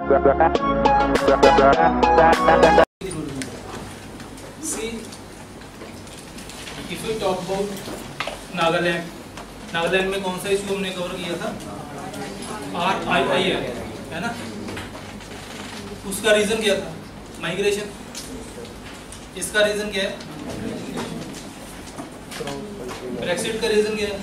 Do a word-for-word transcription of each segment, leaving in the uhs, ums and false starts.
See, if we talk about Nagaland, Nagaland में कौन सा इशू हमने कवर किया था? आर आई आई है ना, उसका रीजन क्या था? माइग्रेशन। इसका रीजन क्या है? ब्रेक्सिट का रीजन क्या है?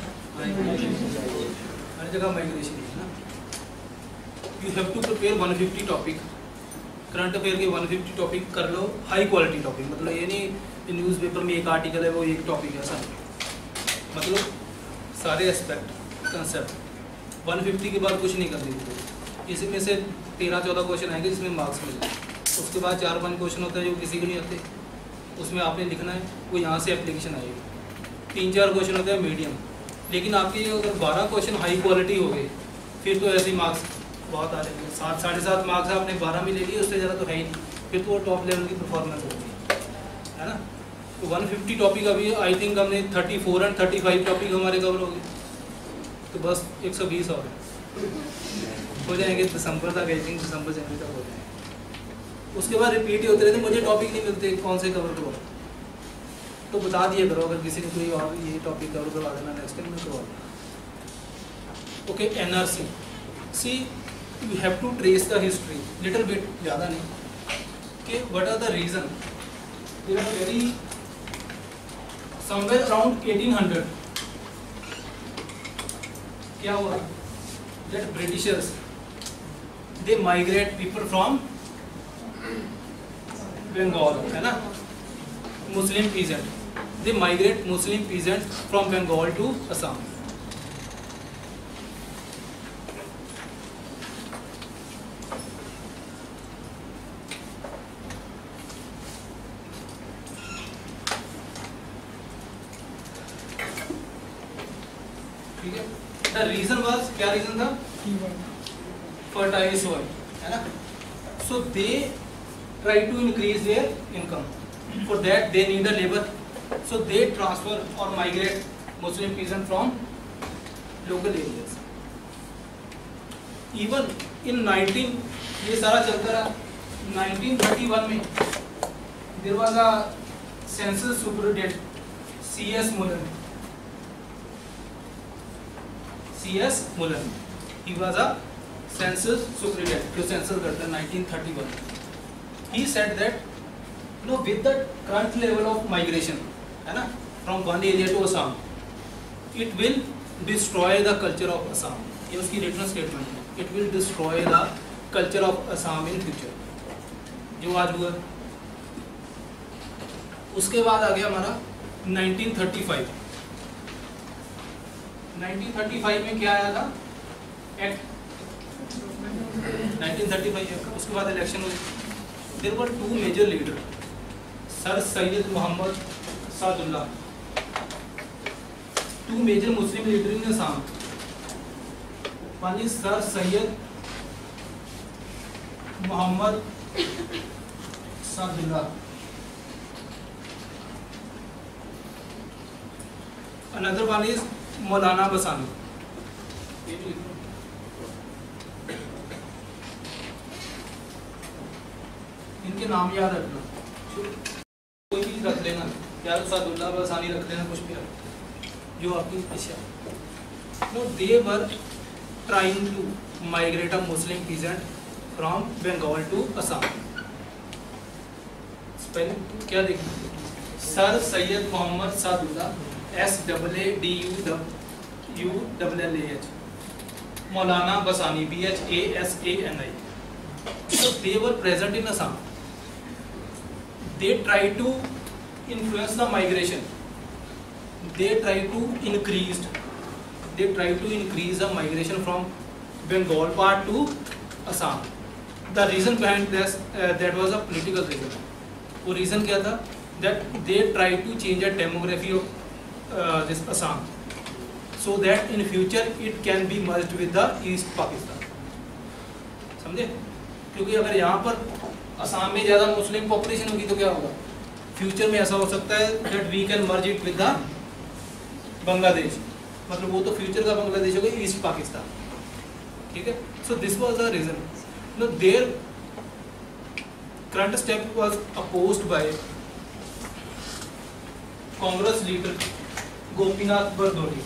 हर जगह माइग्रेशन है ना। You have to prepare one fifty topic, current affair के वन फिफ्टी टॉपिक कर लो, हाई क्वालिटी टॉपिक। मतलब ये नहीं न्यूज़पेपर में एक आर्टिकल है वो एक टॉपिक है, ऐसा मतलब सारे एस्पेक्ट कंसेप्ट वन फिफ्टी के बाद कुछ नहीं कर देंगे। इसी में से तेरह चौदह क्वेश्चन आएंगे जिसमें मार्क्स मिलेंगे। उसके बाद चार पाँच क्वेश्चन होता है जो किसी को नहीं आते, उसमें आपने लिखना है, वो यहाँ से एप्लीकेशन आएगी। तीन चार क्वेश्चन होते हैं मीडियम, लेकिन आपके अगर बारह क्वेश्चन हाई क्वालिटी हो गए फिर तो ऐसे मार्क्स बहुत आ जाएंगे। सात साढ़े सात मार्क्स आपने बारह में ले लिए, उससे ज़्यादा तो है ही नहीं, फिर तो वो टॉप लेवल की परफॉर्मेंस होगी, है ना। तो वन फिफ्टी टॉपिक अभी आई थिंक हमने thirty four and thirty five topic हमारे कवर हो गए, तो बस एक सौ बीस और हो जाएंगे दिसंबर तक। आई थिंक दिसंबर जनवरी तक हो जाएंगे। उसके बाद रिपीट ही होते रहते, मुझे टॉपिक नहीं मिलते कौन से कवर करो, तो बता दिया करो अगर किसी ने कोई और ये टॉपिक कवर करवा देना, नेक्स्ट टाइम में करवा देना। Okay, N R C see you have to trace the history little bit, ज़्यादा नहीं, कि what are the reason. They are very somewhere around eighteen hundred क्या हुआ, that Britishers they migrate people from Bengal, है ना, Muslim peasant, they migrate Muslim peasant from Bengal to Assam. ठीक है, the reason was, क्या रीजन था? फर्टाइल सॉइल, है ना। So they try to increase there income, for that they need a labor, so they transfer or migrate Muslim peasant from local areas. Even in nineteen, ये सारा चलता रहा, nineteen thirty one में there was a census superintendent C S Mullen, C S Mullen, he was a census superintendent, जो census करता है nineteen thirty one. he said that no, with the current level of migration, है ना, from one area to Assam, it will destroy the culture of Assam. ये उसकी written statement है, it will destroy the culture of Assam in future, जो आज हुआ। उसके बाद आ गया हमारा nineteen thirty five. Nineteen thirty five में क्या आया था? Act nineteen thirty five. उसके बाद इलेक्शन हुई। There were two major leader, sir Syed Mohammad Saadulla, two major Muslim leader in Assam, one is sir Syed Mohammad Saadulla, another one is Maulana Bhasani. इनके नाम याद रखना, कोई भी रख लेना, या सादुल्ला बसानी रख लेना, कुछ भी रख, जो आपकी इच्छा। No, they were trying to migrate a Muslim peasant from Bengal to Assam. Spelling क्या देखना? Sir Syed Mohammad Saadulla, S double A D U U double L A H, Maulana Bhasani, B H A S A N I. So they were present in Assam. They tried to influence the migration. They tried to increase. They tried to increase the migration from Bengal part to Assam. The reason behind this, uh, that was a political reason. वो reason क्या था? That they tried to change the demography of uh, this Assam, so that in future it can be merged with the East Pakistan. समझे? क्योंकि अगर यहाँ पर असम में ज़्यादा मुस्लिम पॉपुलेशन होगी तो क्या होगा, फ्यूचर में ऐसा हो सकता है that we can merge it with the Bangladesh, मतलब वो तो फ्यूचर का बांग्लादेश होगा, ईस्ट पाकिस्तान। ठीक है, so this was the reason. No there current step was opposed by Congress leader Gopinath Bardoloi.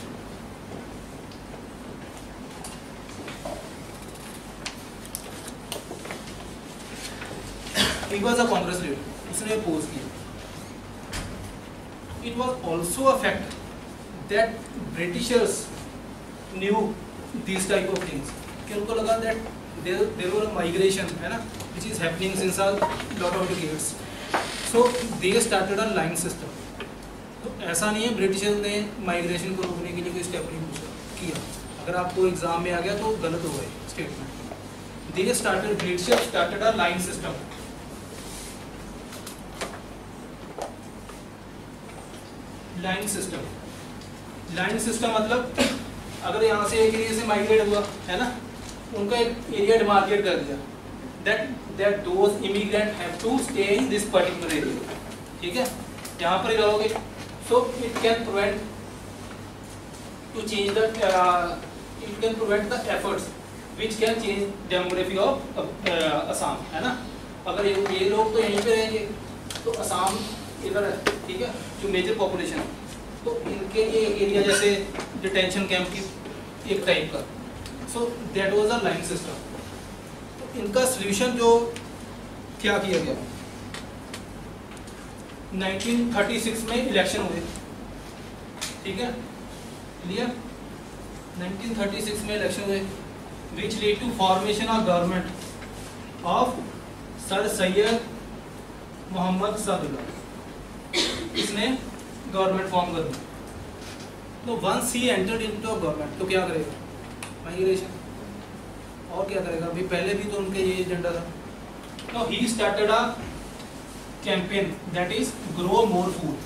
He was a Congress leader, उसने अपोज किया। It was also a fact that Britishers knew these type of things, कि उनको लगा that there there was a migration, है ना, which is happening since a lot of decades, so they started a line system। तो ऐसा नहीं है Britishers ने माइग्रेशन को रोकने के लिए कोई स्टेप नहीं पूछा किया, अगर आपको एग्जाम में आ गया तो गलत हो गए statement. They started Britishers started a line system। Line system, line system मतलब अगर यहाँ से एक एरिया से माइग्रेट हुआ है ना, उनका एक एरिया डिमार्केट कर दिया, that that those immigrant have to stay in this particular area, ठीक है, यहाँ पर ही रहोगे। So it can prevent to change the it can prevent the efforts which can change demography of Assam, है ना। अगर ये, ये लोग तो यहीं पे रहेंगे तो असम इधर है, ठीक है, जो मेजर पॉपुलेशन है, तो इनके लिए एरिया जैसे डिटेंशन कैंप की एक टाइप का। So that was a line system. तो इनका सॉल्यूशन जो क्या किया गया, नाइनटीन थर्टी सिक्स में इलेक्शन हुए, ठीक है, क्लियर, नाइनटीन थर्टी सिक्स में इलेक्शन हुए which lead to formation of government of sir Syed Mohammad Saadulla. इसने गवर्नमेंट फॉर्म कर दी। तो once he entered into government, तो क्या करेगा, माइग्रेशन, और क्या करेगा, अभी पहले भी तो उनके ये एजेंडा था। No he started a campaign that is grow more food.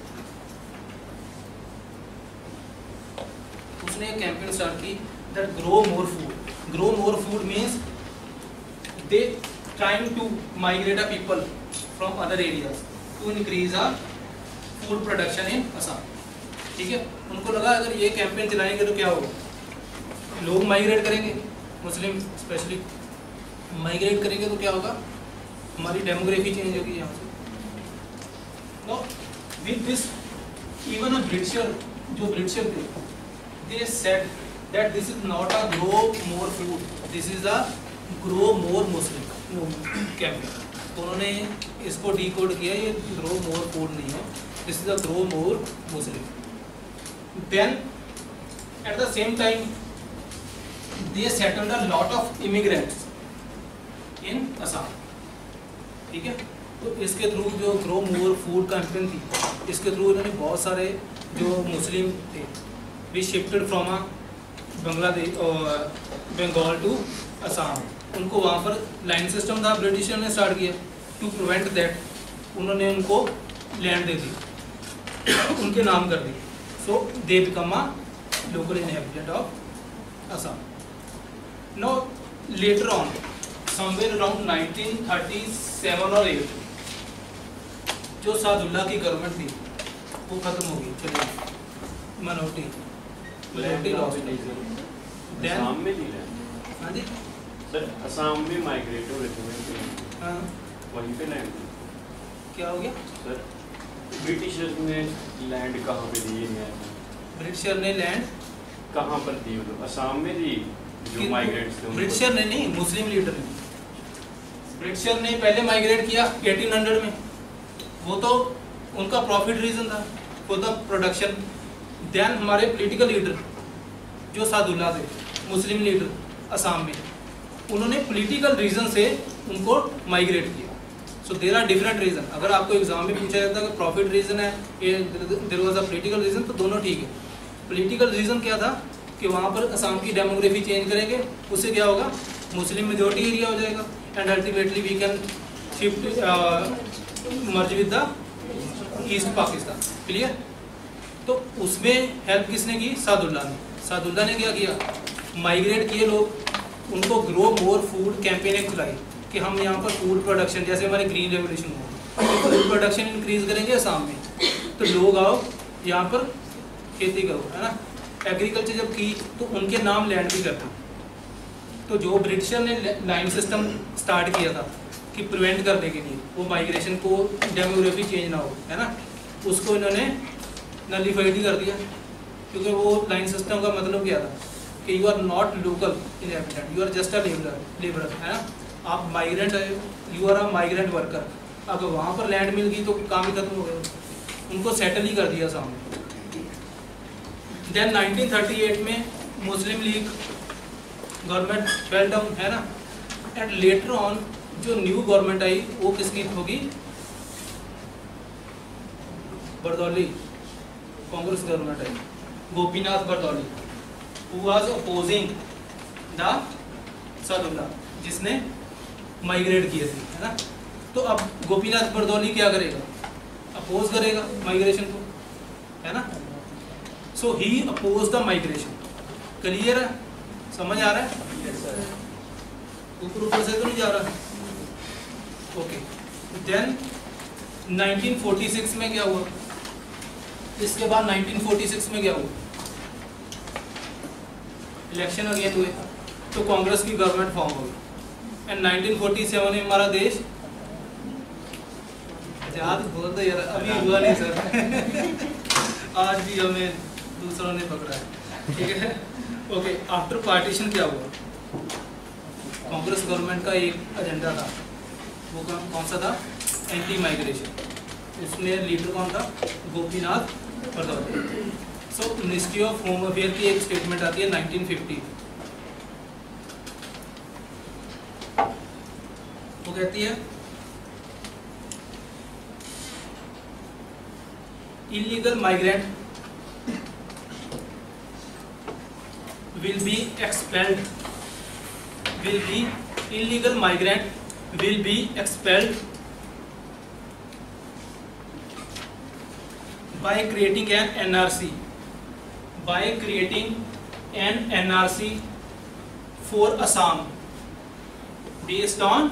उसने एक कैंपेन स्टार्ट की that grow more food. Grow more food means they trying to migrate a people from other areas to increase a food production in Assam, ठीक है। उनको लगा अगर ये campaign चलाएंगे तो क्या होगा, लोग माइग्रेट करेंगे, मुस्लिम स्पेशली माइग्रेट करेंगे तो क्या होगा, हमारी डेमोग्राफी चेंज होगी यहाँ से। No with this even a Britisher, जो ब्रिटिशर थे, they said that this is not a grow more food, this is a grow more Muslim campaign. उन्होंने इसको डीकोड किया, ये ग्रो मोर फूड नहीं है, this is a grow more Muslim. Then at the same time they settled a lot of immigrants in Assam, ठीक है। तो इसके थ्रू जो ग्रो मोर फूड कैंपेन थी, इसके थ्रू इन्होंने बहुत सारे जो मुस्लिम थे we shifted from a Bangladesh और बंगाल टू असम, उनको वहाँ पर लाइन सिस्टम था, ब्रिटिशर ने स्टार्ट किया टू प्रिवेंट दैट, उन्होंने उनको लैंड दे दी, उनके नाम कर दी, so they become a local inhabitant of Assam. No later on somewhere around nineteen thirty seven और एट जो सादुल्ला की गवर्नमेंट थी वो खत्म हो गई, चलिए मनोटी मनोटी लॉस्ट। असम में नहीं है, हाँ जी सर, असम में माइग्रेट हो रहे थे, हाँ वहीं पे लैंड क्या हो गया सर, ब्रिटिशर्स ने लैंड कहाँ पे दी है, ब्रिटिशर ने लैंड कहाँ पर दी, मतलब असम में दी जो माइग्रेट्स थे, ब्रिटिशर ने नहीं, मुस्लिम लीडर ने। ब्रिटिशर ने पहले माइग्रेट किया एटीन हंड्रेड में, वो तो उनका प्रॉफिट रीजन था फॉर द प्रोडक्शन। देन हमारे पॉलिटिकल लीडर जो सादुल्ला थे, मुस्लिम लीडर असम में, उन्होंने पॉलिटिकल रीजन से उनको माइग्रेट किया। So there are different reason. अगर आपको एग्जाम में पूछा जाता है कि प्रॉफिट रीजन है, there was a political reason, तो दोनों ठीक है। पॉलिटिकल रीजन क्या था कि वहाँ पर असम की डेमोग्राफी चेंज करेंगे, उससे क्या होगा, मुस्लिम मेजोरिटी एरिया हो जाएगा and ultimately we can shift merge with the East Pakistan, clear. तो उसमें हेल्प किसने की, सादुल्ला ने। सादुल्ला ने क्या किया, माइग्रेट किए लोग, उनको ग्रो मोर फूड कैंपेन एक चलाई कि हम यहाँ पर फूड प्रोडक्शन, जैसे हमारे ग्रीन रेवोल्यूशन हुआ, फूड प्रोडक्शन इंक्रीज करेंगे असम में, तो लोग आओ यहाँ पर खेती करो, है ना। एग्रीकल्चर जब की तो उनके नाम लैंड भी करते, तो जो ब्रिटिशर ने लाइन सिस्टम स्टार्ट किया था कि प्रिवेंट करने के लिए वो माइग्रेशन को, डेमोग्राफी चेंज ना हो, है ना, उसको इन्होंने नलीफाइड ही कर दिया। क्योंकि वो लाइन सिस्टम का मतलब क्या था कि you are not local inhabitant, you are just a labourer labourer है ना, आप माइग्रेंट है, you are a migrant worker. अब वहाँ पर लैंड मिल गई तो काम ही खत्म हो गया, उनको सेटल ही कर दिया सामने। देन नाइनटीन थर्टी एट में Muslim League government fell down, है ना, एंड लेटर ऑन जो न्यू गवर्नमेंट आई वो किसकी होगी, बरदौली, कांग्रेस गवर्नमेंट आई, Gopinath Bardoloi, who was opposing the Saadulla, जिसने माइग्रेट किए थे, है ना। तो अब गोपीनाथ बरदौली क्या करेगा, अपोज करेगा माइग्रेशन को, है ना। So he oppose the migration. Clear है, समझ आ रहा है, ऊपर ऊपर से तो नहीं जा रहा। Okay, then nineteen forty six में क्या हुआ, इसके बाद नाइनटीन फोर्टी सिक्स में क्या हुआ, इलेक्शन अगेन हुए तो कांग्रेस की गवर्नमेंट फॉर्म हो गई। एंड नाइनटीन फोर्टी सेवन में हमारा देश आजाद बोल दो यार, अभी हुआ नहीं सर आज भी हमें दूसरों ने पकड़ा है, ठीक है। ओके, आफ्टर पार्टीशन क्या हुआ, कांग्रेस गवर्नमेंट का एक एजेंडा था, वो कौन सा था, एंटी माइग्रेशन। उसमें लीडर कौन था, Gopinath Bardoloi. So ministry of home affair की एक स्टेटमेंट आती है नाइनटीन फिफ्टी, वो कहती है illegal migrant will be expelled will be illegal migrant will be expelled by creating an N R C by creating an N R C for Assam based on,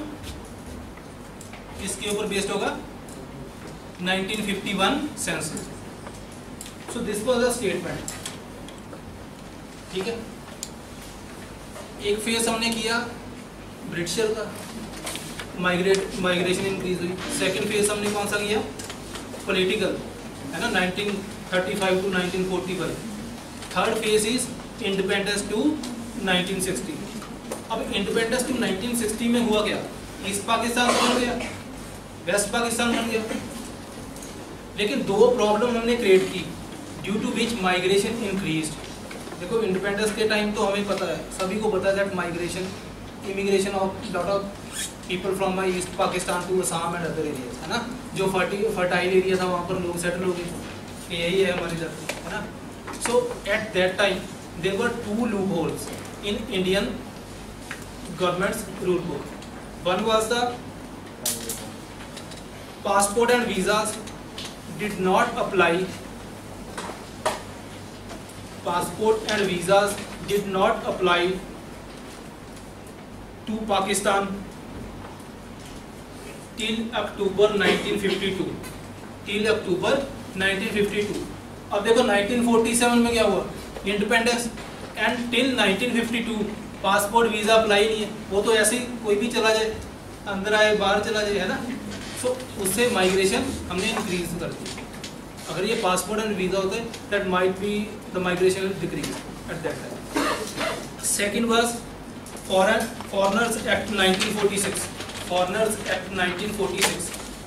इसके ऊपर based होगा nineteen fifty one census. So this was a statement, ठीक है। एक phase हमने किया Britisher का, migrate migration increase हुई। सेकंड फेज हमने कौन सा किया, पॉलिटिकल, है ना, nineteen thirty five to nineteen forty five. Third phase is independence to nineteen sixty. अब इंडिपेंडेंस टू नाइनटीन सिक्सटी में हुआ क्या, ईस्ट पाकिस्तान बन गया, वेस्ट पाकिस्तान बन गया, लेकिन दो प्रॉब्लम हमने क्रिएट की due to which migration increased. देखो इंडिपेंडेंस के टाइम तो हमें पता है, सभी को पता है that migration, immigration of lot of people from my East Pakistan to Assam and other areas, है ना, जो फर्टी फर्टाइल एरिया था वहाँ पर लोग सेटल हो गए, यही है हमारी धरती, है ना। So at that time there were two loopholes in Indian government's rule book. One was the passport and visas did not apply passport and visas did not apply to Pakistan till October nineteen fifty two till October nineteen fifty two. अब देखो nineteen forty seven में क्या हुआ, independence, and till nineteen fifty two passport visa apply नहीं है, वो तो ऐसे ही कोई भी चला जाए, अंदर आए बाहर चला जाए, है ना। सो so, उससे माइग्रेशन हमने इंक्रीज कर दी। अगर ये पासपोर्ट एंड वीज़ा होते that might be the migration will decrease at that time. Second was foreign foreigners act nineteen forty six. Foreigners act nineteen forty six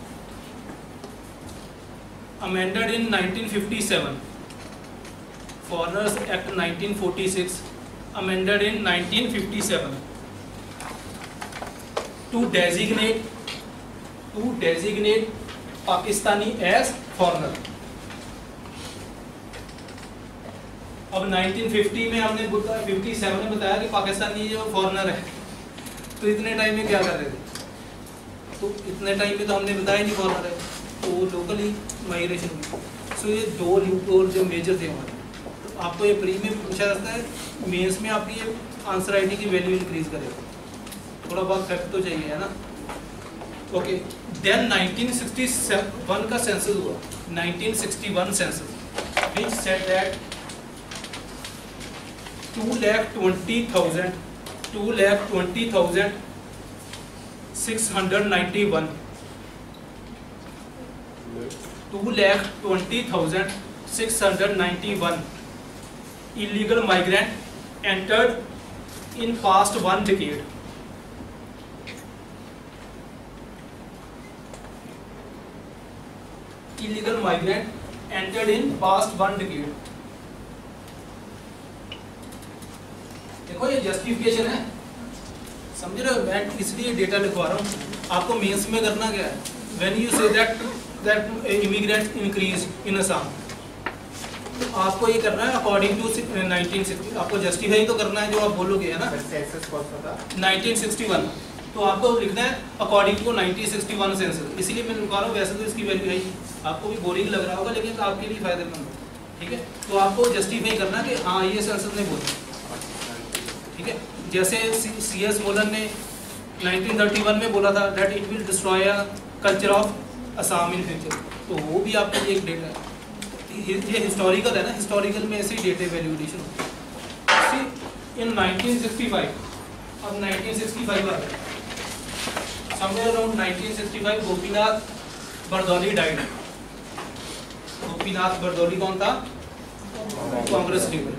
amended in nineteen fifty seven. Foreigners act nineteen forty six amended in nineteen fifty seven to designate to designate Pakistani as foreigner। अब nineteen fifty में हमने fifty seven में बताया कि पाकिस्तानी जो foreigner है, तो इतने टाइम में क्या कर रहे थे, तो इतने टाइम में तो हमने बताया नहीं फॉरेनर है, तो लोकली माइग्रेशन हुई। सो ये दो लूप होल जो मेजर थे हमारे, तो आपको ये प्री में पूछा जाता है, मेंस में आपकी ये आंसर राइटिंग की वैल्यू इंक्रीज करेगा, थोड़ा बहुत फैक्ट तो चाहिए, है ना। Okay, then nineteen sixty one का सेंसस हुआ, nineteen sixty one census which said that two lakh twenty thousand two lakh twenty thousand six hundred ninety one two lakh twenty thousand six hundred ninety one illegal migrant entered in past one decade. Illegal migrant entered in past one decade. देखो ये justification है, समझ रहे हो? मैं इसलिए data लिखवा रहा हूँ। आपको मेंस में करना क्या है? When you say that that immigrants increase in Assam, तो आपको ये करना है अकॉर्डिंग टू नाइनटीन सिक्सटी, आपको जस्टिफाई तो करना है जो आप बोलोगे, है ना? सेंसस कौन सा था? नाइनटीन सिक्सटी वन, तो आपको लिखना है according to nineteen sixty one census. इसलिए मैं लिखा रहा हूँ, वैसे तो इसकी वैल्यू है ही, आपको भी बोरिंग लग रहा होगा लेकिन आपके लिए फायदेमंद है, ठीक है? तो आपको जस्टिफाई करना है कि हाँ ये सेंसस ने बोला, ठीक है? जैसे सी एस मोलन ने नाइनटीन थर्टी वन में बोला था that it will destroy culture of Assam in future, तो वो भी आपके लिए एक डेटा है। ये हिस्टोरिकल है ना, हिस्टोरिकल में ऐसे ही डेटा वैल्यूएशन होता है। इन नाइनटीन सिक्सटी फाइव, अब नाइनटीन सिक्सटी फाइव आ गया, somewhere around nineteen sixty five Gopinath Bardoloi died. Gopinath Bardoloi कौन था? Congress leader.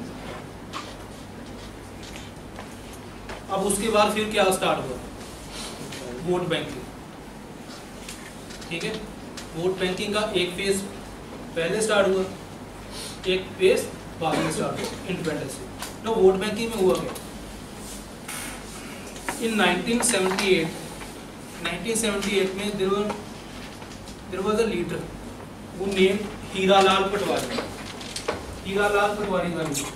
अब उसके बाद फिर क्या स्टार्ट हुआ? वोट बैंकिंग, ठीक है? वोट बैंकिंग का एक फेज पहले स्टार्ट हुआ, एक फेज बाद में स्टार्ट हुआ इंडिपेंडेंस से। तो वोट बैंकिंग में हुआ क्या? In nineteen seventy eight, nineteen seventy eight में there were there was a leader वो नेम हीरालाल पटवारी। हीरालाल पटवारी का नाम,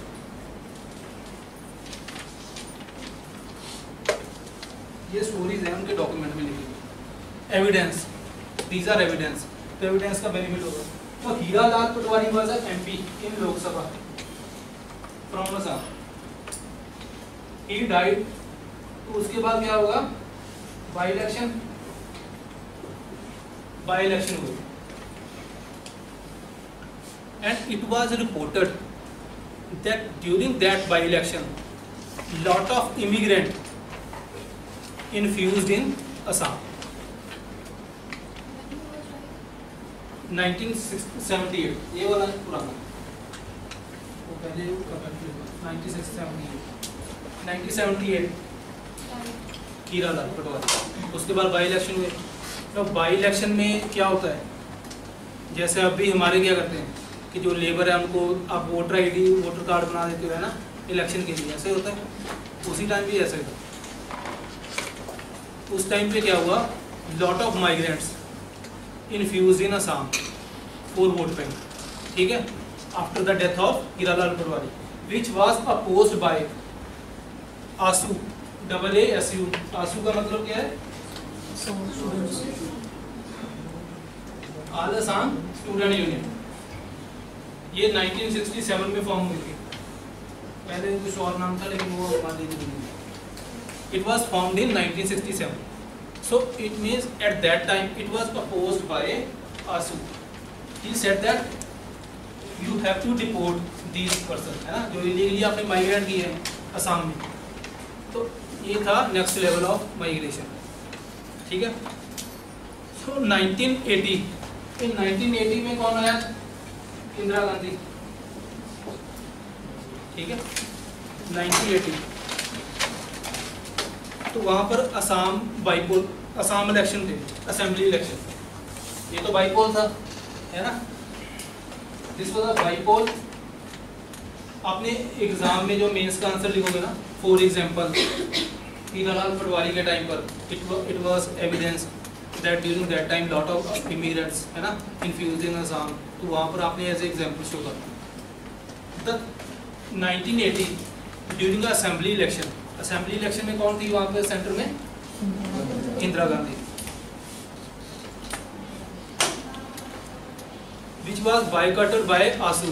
ये स्टोरीज है उनके डॉक्यूमेंट में लिखी, एविडेंस, दीज आर एविडेंस। तो एविडेंस का बेनिफिट होगा। तो Hiralal Patwari was a MP in Lok Sabha from Assam, he died. तो उसके बाद क्या होगा? बाई इलेक्शन, बाई इलेक्शन हुई and it was reported that during that by election lot of immigrant infused in Assam. Nineteen seventy eight, ये वाला पुराना, वो पहले nineteen seventy eight, nineteen seventy eight Hiralal Patwari. उसके बाद बाई इलेक्शन हुए। तो बाई इलेक्शन में क्या होता है? जैसे अभी हमारे क्या करते हैं कि जो लेबर है उनको आप वोटर आईडी, वोटर कार्ड बना देते हो, है ना, इलेक्शन के लिए, ऐसे होता है। उसी टाइम भी ऐसा ही था। उस टाइम पे क्या हुआ? Lot of migrants infuse in Assam for vote bank, ठीक है, after the death of Hiralal Patwari, which was opposed by AASU, double A S U. AASU का मतलब क्या है? All Assam Student Union. ये नाइनटीन सिक्सटी सेवन में फॉर्म हुई थी, पहले कुछ और नाम था लेकिन वो मान लीजिए। It was formed in nineteen sixty-seven. So it means at that time it was opposed by Asu. He said that you have to deport these persons, है ना, जो illegally आपने migrate किए हैं असम में। तो ये था next level of migration, ठीक है। So nineteen eighty, in nineteen eighty में कौन आया? इंदिरा गांधी, ठीक है, नाइनटीन एटी। तो वहाँ पर असम बाईपोल, असम इलेक्शन थे, असेंबली इलेक्शन। ये तो बाईपोल था, है ना, दिस वाज अ बाईपोल। आपने एग्जाम में जो मेंस का आंसर लिखोगे ना, फॉर एग्जांपल हीरालाल पटवारी के टाइम पर it it was evidence that during that time lot of immigrants, है ना, इन्फ्यूज्ड इन असम। तो वहाँ पर आपने एज एग्जाम्पल शो करना। The nineteen eighty during assembly election, assembly election में कौन थी वहां पे सेंटर में? Indira Gandhi, which was boycotted by AASU.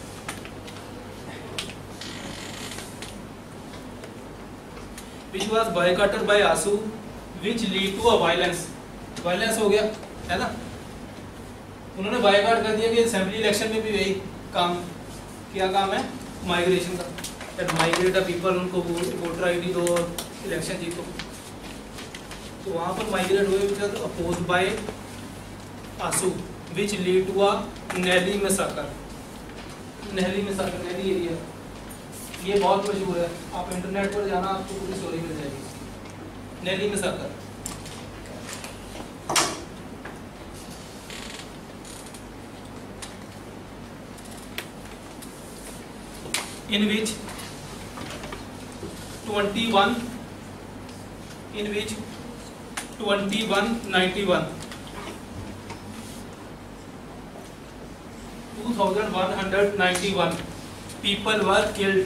Which was boycotted by AASU which lead to a violence. Violence हो गया, है ना, उन्होंने बायकॉट कर दिया कि असेंबली इलेक्शन में भी वही काम, क्या काम है? माइग्रेशन का, दैट माइग्रेट द पीपल, उनको वोटर आईडी दो, इलेक्शन जीतो, तो वहाँ पर माइग्रेट हुए which are oppose by AASU which lead to a Nellie massacre. Nellie massacre Nellie area, ये बहुत मशहूर है, आप इंटरनेट पर जाना आपको पूरी स्टोरी मिल जाएगी। Nellie massacre in which twenty-one in which twenty-one ninety-one two thousand one hundred ninety-one people were killed.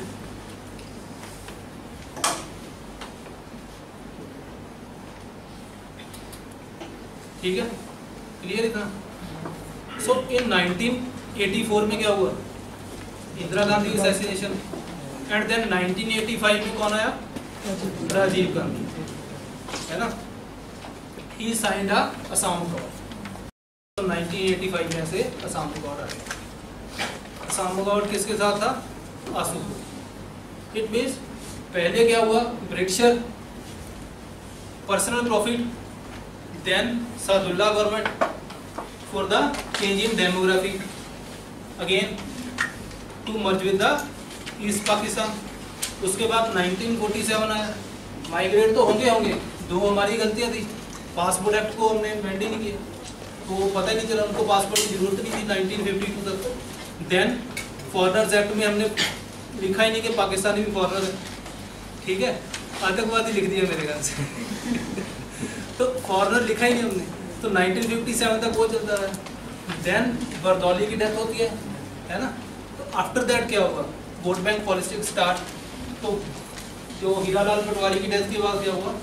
ठीक है, क्लियर इतना। So in nineteen eighty four में क्या हुआ, Indira Gandhi assassination, and then nineteen eighty five में कौन आया, राजीव गांधी, है ना। He signed a Assam accord, तो नाइनटीन एटी फाइव में से असम अकॉर्ड आ गया। असम अकॉर्ड किसके साथ था, आंसू। इट मीन्स पहले क्या हुआ, Britisher personal profit, then Saadulla government for the change in demography, again to merge with the East Pakistan. उसके बाद नाइनटीन फोर्टी सेवन आया, माइग्रेट तो होंगे होंगे, दो हमारी गलतियां थी, पासपोर्ट एक्ट को हमने मेंटेन ही नहीं किया, तो पता ही नहीं चला उनको पासपोर्ट की जरूरत नहीं थी नाइनटीन फिफ्टी टू तक। देन फॉरेनर्स एक्ट में हमने लिखा ही नहीं कि पाकिस्तानी भी फॉरेनर है, ठीक है, आतंकवादी लिख दिया मेरे ख्याल से तो फॉरेनर लिखा ही नहीं हमने, तो नाइनटीन फिफ्टी सेवन तक वो चलता है। देन बरदौली की डेथ होती है, है ना। आफ्टर दैट क्या हुआ, वोट बैंक पॉलिटिक्स स्टार्ट, तो जो हीरालाल पटवारी की डेथ के बाद क्या हुआ,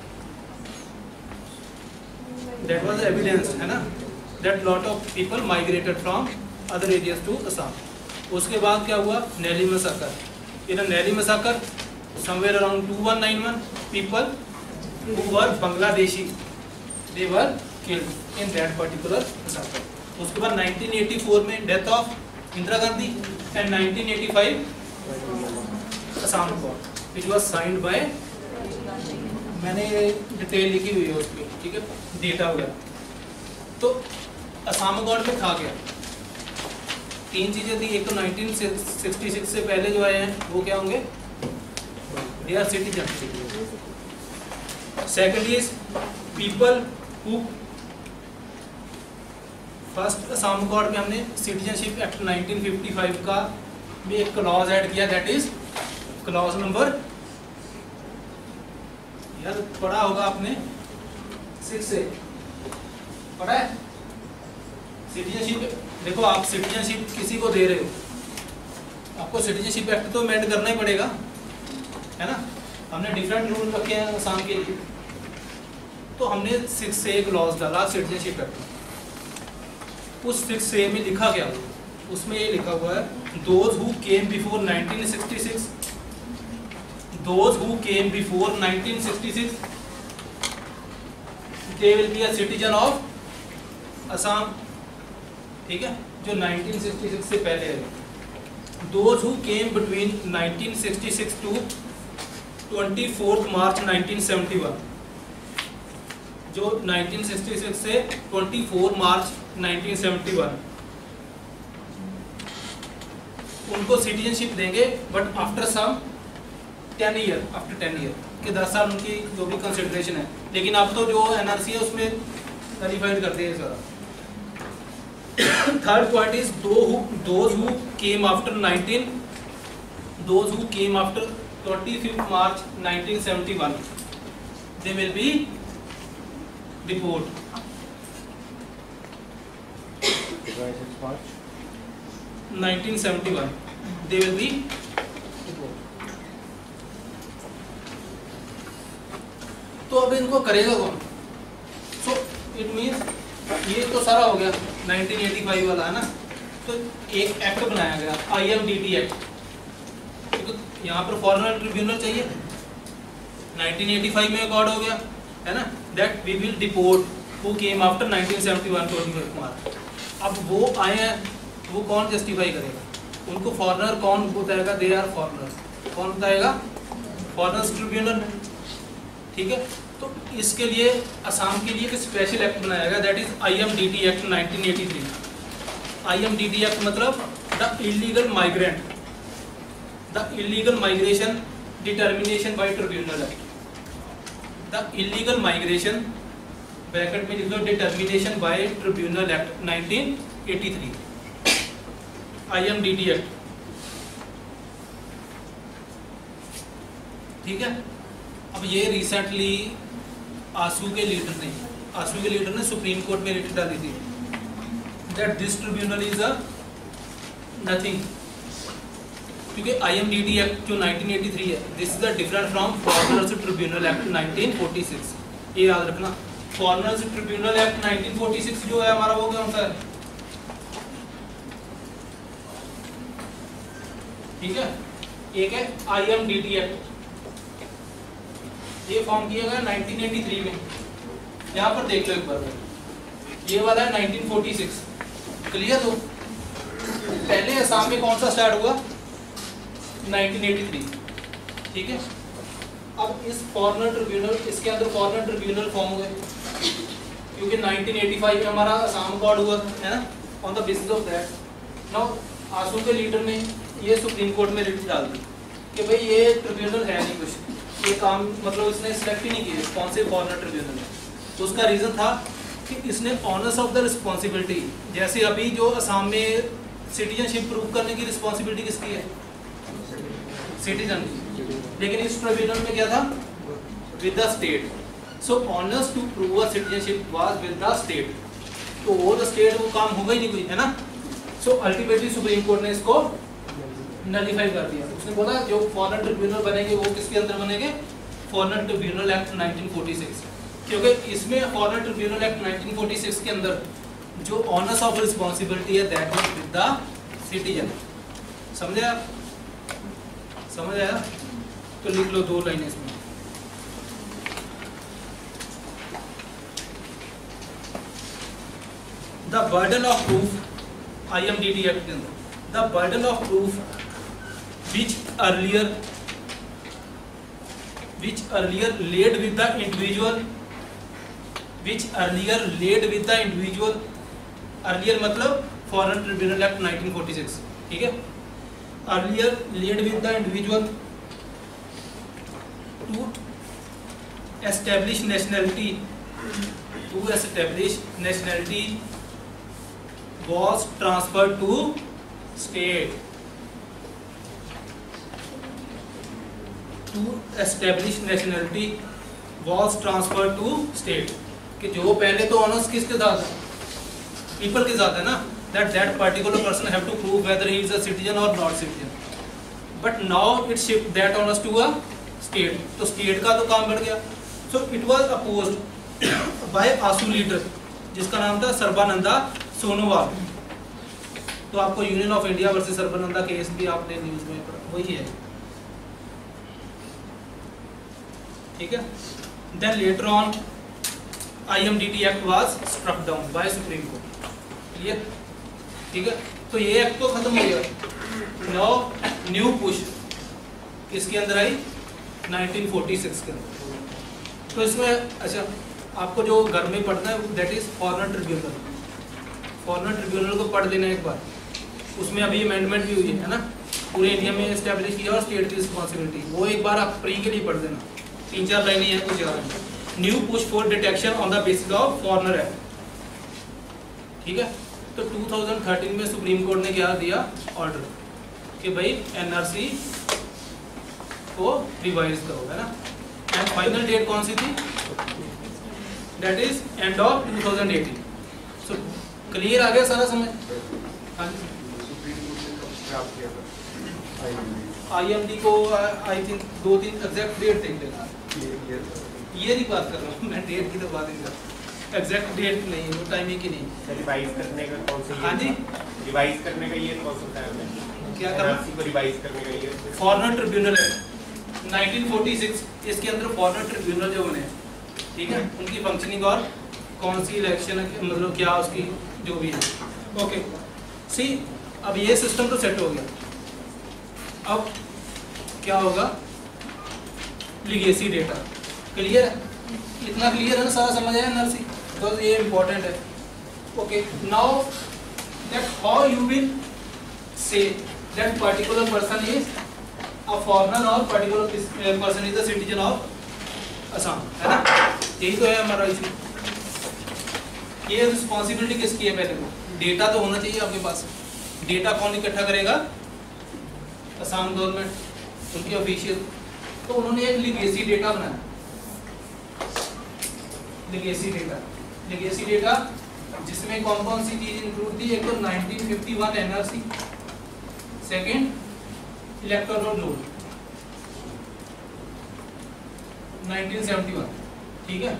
दैट वाज एविडेंस, है ना, that lot of people migrated from other areas to Assam. उसके बाद क्या हुआ, Nellie massacre. In Nellie massacre somewhere around two one nine one people who were Bangladeshi, they were killed in that particular massacre. उसके बाद nineteen eighty four में death of Indira Gandhi, and nineteen eighty-five Assam Accord which was signed by, मैंने detail लिखी हुई है उसकी, ठीक है, डेटा वगैरह। तो असम अकॉर्ड में था क्या, तीन चीजें थी। एक तो नाइनटीन सिक्सटी सिक्स से पहले जो आए हैं वो क्या होंगे, they are citizen. Second is people who, first Assam accord में हमने citizenship act nineteen fifty five का में एक क्लॉज ऐड किया, दैट इज क्लॉज नंबर, यार पढ़ा होगा आपने सिक्स से, पढ़ा है। सिटीजनशिप, देखो आप सिटीजनशिप किसी को दे रहे हो, आपको सिटीजनशिप एक्ट तो अमेंड करना ही पड़ेगा, है ना। हमने डिफरेंट रूल रखे हैं असम के लिए, तो हमने सिक्स से एक क्लॉज डाला सिटीजनशिप एक्ट में। उस सिक्स ए में लिखा क्या, उसमें ये लिखा हुआ है, those who came before nineteen sixty six, those who came before nineteen sixty six they will be a citizen of Assam, ठीक है, जो नाइनटीन सिक्सटी सिक्स से पहले है। Those who came between nineteen sixty six to twenty fourth March nineteen seventy one, जो nineteen sixty six से चौबीस मार्च नाइनटीन सेवेंटी वन, उनको सिटीजनशिप देंगे, but after some ten year, after ten year के दस साल उनकी जो भी कंसिडरेशन है। लेकिन अब तो जो एनआरसी है उसमें क्वालिफाइड करते हैं सारा। Third point is those who came after nineteen those who came after twenty fifth March nineteen seventy one, they will be deport. Nineteen seventy one they will be deported। तो अब इनको करेगा कौन? सो इट मीन्स ये तो सारा हो गया नाइनटीन एटी फाइव वाला है ना, तो एक एक्ट बनाया गया I M D T act, क्योंकि यहाँ पर फॉरेनर ट्रिब्यूनल चाहिए, नाइनटीन एटी फाइव में अकॉर्ड हो गया है ना, that we will deport who came after nineteen seventy one twenty March. अब वो आए हैं, वो कौन जस्टिफाई करेगा? उनको फॉरेनर कौन बताएगा? They are foreigner. कौन बताएगा? Foreigners tribunal. ठीक है। तो इसके लिए असम के लिए एक स्पेशल एक्ट बनाया गया, that is I M D T act nineteen eighty three. I M D T act मतलब the illegal migrant, the illegal migration determination by tribunal act, the illegal migration bracket में लिख लो determination by tribunal act nineteen eighty three, I M D T act, ठीक है। अब ये recently आसू के leader ने आसू के लीडर ने सुप्रीम कोर्ट में रिट डाली थी that this tribunal is a nothing, क्योंकि I M D T act जो नाइनटीन एटी थ्री है this is a different from foreigners tribunal act nineteen forty six. ये याद रखना, foreigners tribunal act nineteen forty six जो है हमारा वो कौन सा है, ठीक है। एक है I M D T act, ये फॉर्म किया गया नाइनटीन एटी थ्री में, यहाँ पर देख लो एक बार, ये वाला है नाइनटीन फोर्टी सिक्स, क्लियर हो। पहले असम में कौन सा स्टार्ट हुआ, नाइनटीन एटी थ्री, ठीक है। अब इस फॉरेनर ट्रिब्यूनल, इसके अंदर फॉरेनर ट्रिब्यूनल फॉर्म हुए क्योंकि नाइनटीन एटी फाइव में हमारा असम कॉर्ड हुआ है ना, on the basis of that now AASU के लीडर ने ये सुप्रीम कोर्ट में रिट डाल दी कि भाई ये ट्रिब्यूनल है नहीं कुछ, ये काम मतलब इसने सिलेक्ट ही नहीं किया कौन से फॉरेनर ट्रिब्यूनल है। तो उसका रीज़न था कि इसने ऑनर्स ऑफ द रिस्पॉन्सिबिलिटी, जैसे अभी जो असम में सिटीजनशिप प्रूव करने की रिस्पॉन्सिबिलिटी किसकी है, सिटीजन, लेकिन इस ट्रिब्यूनल में क्या था, with the state. So onus to prove a citizenship was with the state, तो वो द स्टेट वो काम होगा ही नहीं कोई, है ना। सो अल्टीमेटली सुप्रीम कोर्ट ने इसको नलीफाई कर दिया, उसने बोला जो फॉरेन ट्रिब्यूनल बनेंगे वो किसके अंदर बनेंगे, foreign tribunal act nineteen forty six, क्योंकि इसमें foreign tribunal act nineteen forty six के अंदर जो ऑनर्स ऑफ रिस्पॉन्सिबिलिटी है that is with the citizen. समझे आप, समझ आया, तो लिख लो दो लाइनें इसमें। The burden of proof I M D T act के अंदर, the burden of proof which earlier which earlier laid with the individual which earlier laid with the individual, earlier मतलब foreign tribunal act nineteen forty six, ठीक है। earlier laid with the individual to establish nationality to establish nationality was transferred to state, to establish nationality was transferred to state, कि जो पहले तो honours किसके साथ है, पीपल के साथ है ना, that that particular person have to prove whether he is a citizen or not citizen, but now it shift that onus to a state, तो state का तो काम बढ़ गया। so it was opposed by AASU leader जिसका नाम था सर्बानंदा सोनोवाल। तो आपको union of India versus Sarbananda case भी आपने न्यूज में पढ़ा, वही है, ठीक है। Then later on I M D T act was struck down by supreme court, clear, ठीक है। तो ये एक्ट तो खत्म हो गया। नाउ न्यू पुश किसके अंदर आई, नाइनटीन फोर्टी सिक्स के अंदर। तो इसमें अच्छा आपको जो घर में पढ़ना है that is foreigner tribunal, foreigner tribunal को पढ़ लेना एक बार, उसमें अभी अमेंडमेंट भी हुई है ना, पूरे इंडिया में एस्टेब्लिश किया और स्टेट की रिस्पॉन्सिबिलिटी, वो एक बार आप प्री के लिए पढ़ देना, तीन चार लाइनें हैं कुछ ज़्यादा। New push for detection on the basis of foreigner act, ठीक है। तो टू थाउजेंड थर्टीन में सुप्रीम कोर्ट ने क्या दिया ऑर्डर कि भाई एनआरसी को रिवाइज करो, है ना। एंड फाइनल डेट कौन सी थी, that is end of two thousand eighteen. So clear आ गया सारा समझ। हाँ जी, आई एम डी को आई थिंक दो तीन एग्जैक्ट डेट देख लेना, ये नहीं बात कर रहा हूँ मैं, डेट की तो बात नहीं कर रहा, एग्जैक्ट डेट नहीं, वो टाइमिंग की नहीं। रिवाइज करने का कौन सा, हाँ जी, रिवाइज करने का ये कौन सा टाइम है, क्या करना, रिवाइज करने का ये फॉरेनर ट्रिब्यूनल है नाइनटीन फोर्टी सिक्स, इसके अंदर फॉरेनर ट्रिब्यूनल जो बने, ठीक है, उनकी फंक्शनिंग और कौन सी इलेक्शन मतलब क्या उसकी जो भी है, ओके। सी अब ये सिस्टम तो सेट हो गया, अब क्या होगा, लिगेसी डेटा, क्लियर है? इतना क्लियर है ना, सारा समझ आया एनआरसी? तो ये इम्पोर्टेंट है। Okay, now that how you will say that particular person is a foreigner और particular person is the citizen of Assam, है ना? यही तो है हमारा इशू। ये रिस्पॉन्सिबिलिटी किसकी है? पहले तो डेटा तो होना चाहिए आपके पास। डेटा कौन इकट्ठा करेगा? असम गवर्नमेंट, उनकी ऑफिशियल। तो उन्होंने एक लिगेसी डेटा बनाया, लिगेसी डेटा लिगेसी डेटा जिसमें कौन कौन सी चीज इंक्लूड थी? एक तो nineteen fifty one NRC, second electoral roll nineteen seventy one, ठीक है?